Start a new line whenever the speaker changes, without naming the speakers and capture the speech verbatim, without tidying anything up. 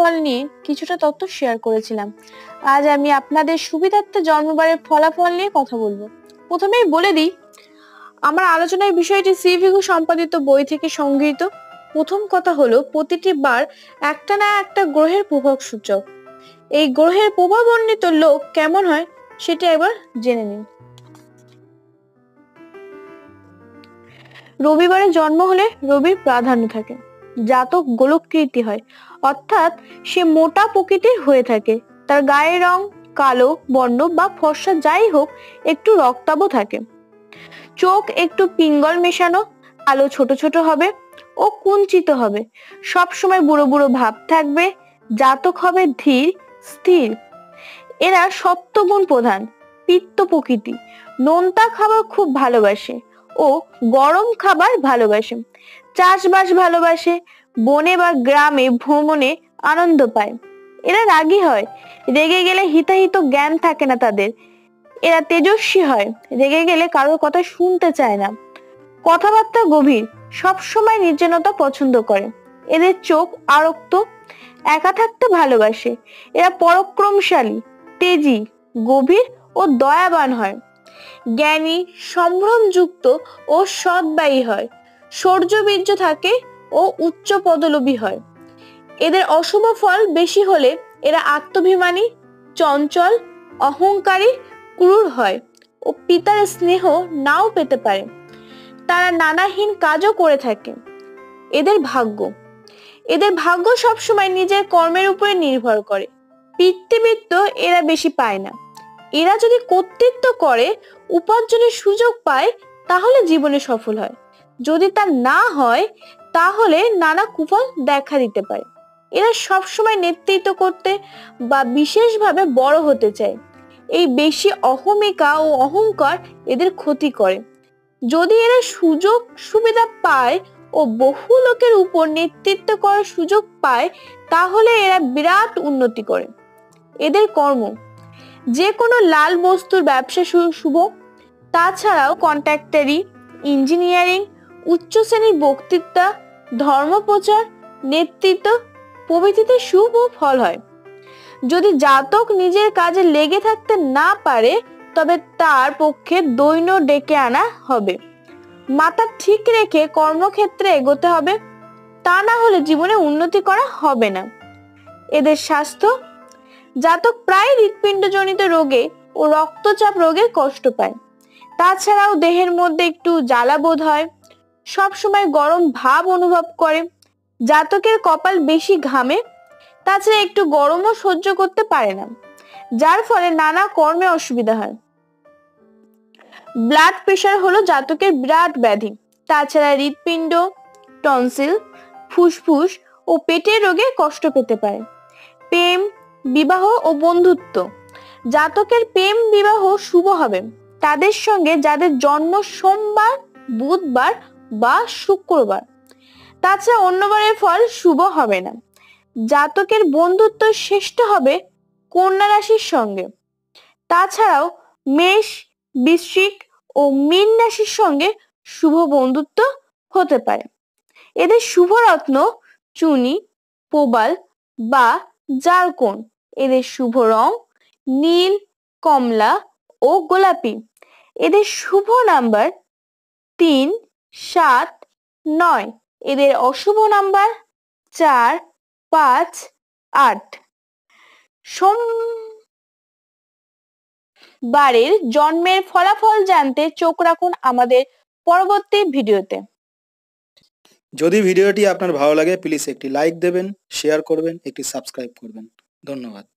ফলাফল নিয়ে কিছুটা তথ্য শেয়ার করেছিলাম। আজ আমি আপনাদের সুবিধার্থে জন্মবারের ফলাফল নিয়ে কথা বলবো। প্রথমেই বলে দিই, আমার আলোচনার বিষয়টি সিভিগু সম্পাদিত বই থেকে সংগৃহীত। প্রথম কথা হলো, প্রতিটি বার একটা না একটা গ্রহের প্রভাব সূচক। এই গ্রহের প্রভাবান্বিত লোক কেমন হয় সেটা একবার জেনে নিন। রবিবারে জন্ম হলে রবির প্রাধান্য থাকে। জাতক গোলককৃতি হয়, অর্থাৎ সে মোটা প্রকৃতির হয়ে থাকে। তার গায়ের রং কালো বর্ণ বা ফর্সা যাই হোক, একটু রক্তাভ থাকে। চোখ একটু পিঙ্গল মেশানো, আলো ছোট ছোট হবে ও কুঞ্চিত হবে। সব সময় বুড়ো বুড়ো ভাব থাকবে। জাতক হবে ধীর স্থির। এরা সপ্তগুণ প্রধান, পিত্ত প্রকৃতি। নোনতা খাবার খুব ভালোবাসে ও গরম খাবার ভালোবাসে। চাষবাস ভালোবাসে, বনে বা গ্রামে ভ্রমণে আনন্দ পায়। এরা রাগী হয়, রেগে গেলে হিতাহিত জ্ঞান থাকে না তাদের। এরা তেজস্বী হয়, রেগে গেলে কারোর কথা শুনতে চায় না। কথাবার্তা গভীর, সব সময় নির্জনতা পছন্দ করে। এদের চোখ আরক্ত, একা থাকতে ভালোবাসে। এরা পরাক্রমশালী, তেজি, গভীর ও দয়াবান হয়। জ্ঞানী, সম্ভ্রমযুক্ত ও সৎবায়ী হয়। শৌর্য বীর্য থাকে ও উচ্চ পদলোভী হয়। এদের অশুভ ফল বেশি হলে এরা আত্মাভিমানী, চঞ্চল, অহংকারী, ক্রূর হয় ও পিতার স্নেহ নাও পেতে পারে। তারা নানাহীন কাজও করে থাকে। এদের ভাগ্য এদের ভাগ্য সবসময় নিজের কর্মের উপরে নির্ভর করে। পিতৃবৃত্ত এরা বেশি পায় না। এরা যদি কর্তৃত্ব করে, উপার্জনের সুযোগ পায়, তাহলে জীবনে সফল হয়। যদি তা না হয়, তাহলে নানা কুফল দেখা দিতে পারে। এরা সবসময় নেতৃত্ব করতে বা বিশেষভাবে বড় হতে চায়। এই বেশি অহমিকা ও অহংকার এদের ক্ষতি করে। যদি এরা সুযোগ সুবিধা পায় ও বহু লোকের উপর নেতৃত্ব করার সুযোগ পায়, তাহলে এরা বিরাট উন্নতি করে। এদের কর্ম যে কোনো লাল বস্তুর ব্যবসা শুভ। তাছাড়াও কন্ট্রাক্টরি, ইঞ্জিনিয়ারিং, উচ্চ শ্রেণীর বক্তৃতা, ধর্মপ্রচার, নেতৃত্ব প্রভৃতিতে শুভ ফল হয়। যদি জাতক নিজের কাজে লেগে থাকতে না পারে, তবে তার পক্ষে দৈন্য ডেকে আনা হবে। মাথা ঠিক রেখে কর্মক্ষেত্রে এগোতে হবে, তা না হলে জীবনে উন্নতি করা হবে না। এদের স্বাস্থ্য, জাতক প্রায় হৃৎপিণ্ডজনিত রোগে ও রক্তচাপ রোগে কষ্ট পায়। তাছাড়াও দেহের মধ্যে একটু জ্বালা বোধ হয়, সবসময় গরম ভাব অনুভব করে। জাতকের কপাল বেশি ঘামে, তাছাড়া একটু গরমও সহ্য করতে পারে না, যার ফলে নানা কর্মে অসুবিধা হয়। ব্লাড প্রেশার হলো জাতকের বিরাট ব্যাধি। তাছাড়া হৃৎপিণ্ড, টনসিল, ফুসফুস ও পেটের রোগে কষ্ট পেতে পারে। প্রেম, বিবাহ ও বন্ধুত্ব, জাতকের প্রেম বিবাহ শুভ হবে তাদের সঙ্গে যাদের জন্ম সোমবার, বুধবার বা শুক্রবার। তাছাড়া অন্যবারের ফল শুভ হবে না। জাতকের বন্ধুত্ব শ্রেষ্ঠ হবে কন্যা রাশির সঙ্গে। তাছাড়াও মেষ, বৃশ্চিক ও মীন রাশির সঙ্গে শুভ বন্ধুত্ব হতে পারে। এদের শুভ রত্ন চুনি, প্রবাল বা জারকোন। এদের শুভ রং নীল, কমলা ও গোলাপি। এদের শুভ নাম্বার তিন, সাত, নয়। এদের অশুভ নাম্বার চার, পাঁচ, আট। সোমবারের জন্মের ফলাফল জানতে চোখ রাখুন আমাদের পরবর্তী ভিডিওতে।
যদি ভিডিওটি আপনার ভালো লাগে, প্লিজ একটি লাইক দেবেন, শেয়ার করবেন, একটি সাবস্ক্রাইব করবেন। ধন্যবাদ।